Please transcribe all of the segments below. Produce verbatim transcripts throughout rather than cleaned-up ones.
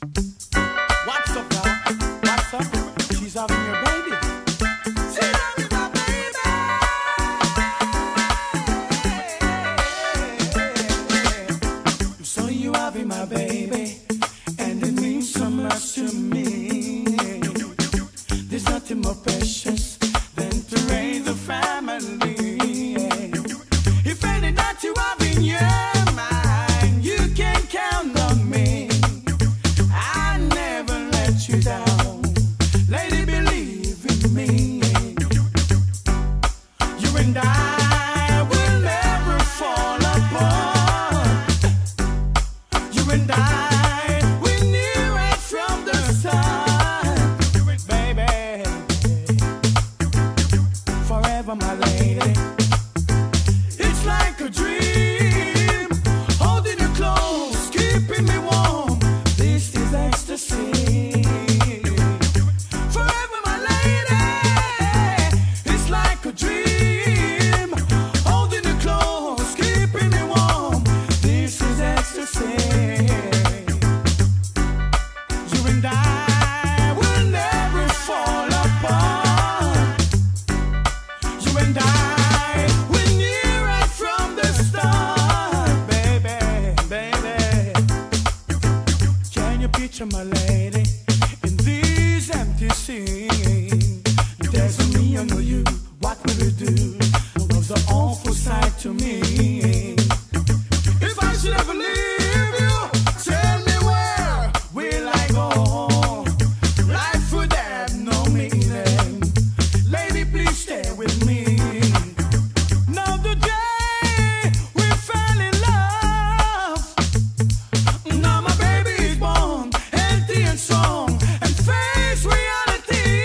What's up now? What's up? She's having your baby. She's having my baby. So you having my baby, and it means so much to me. There's nothing more precious than to raise a family. If any that you have in your mind, you can count on me. I never let you down. Lady, believe in me. You and I will never fall apart. You and I, we knew it from the start. Baby, forever my lady. It's like a dream, holding you close, keeping me warm. This is ecstasy. Forever my lady. It's like a dream, holding you close, keeping me warm. This is ecstasy. You and I will never fall apart. You and I, we knew it from the start, baby, baby. Can you picture my lady in these empty scenes? There's a me and you, what will we do? Love's an awful sight to me. If I should ever leave you, tell me where will I go? Life would have no meaning. Lady, please stay with me. Now the day we fell in love, now my baby is born, healthy and strong, and face reality.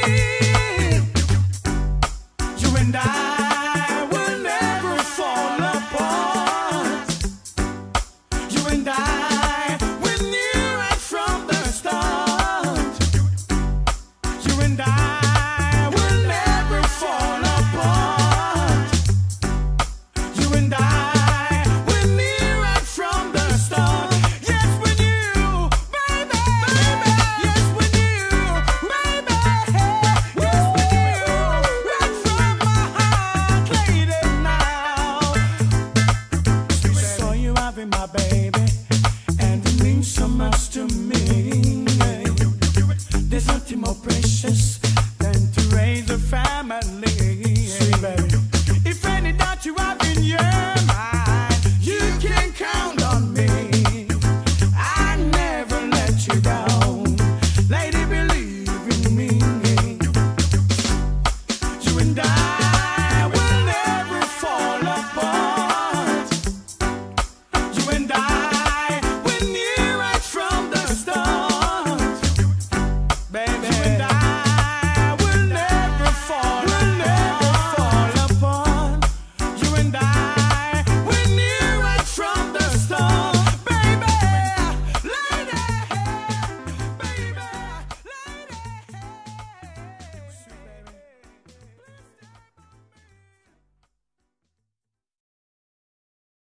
You and I will never fall apart. You and I, we knew it from the start. You and I will never fall apart. You and I, we knew it from the start. Yes, we knew, baby, baby. Yes, we knew, baby. Yes, we knew, right from my heart, lady, now. So you having my baby, and it means so much to me.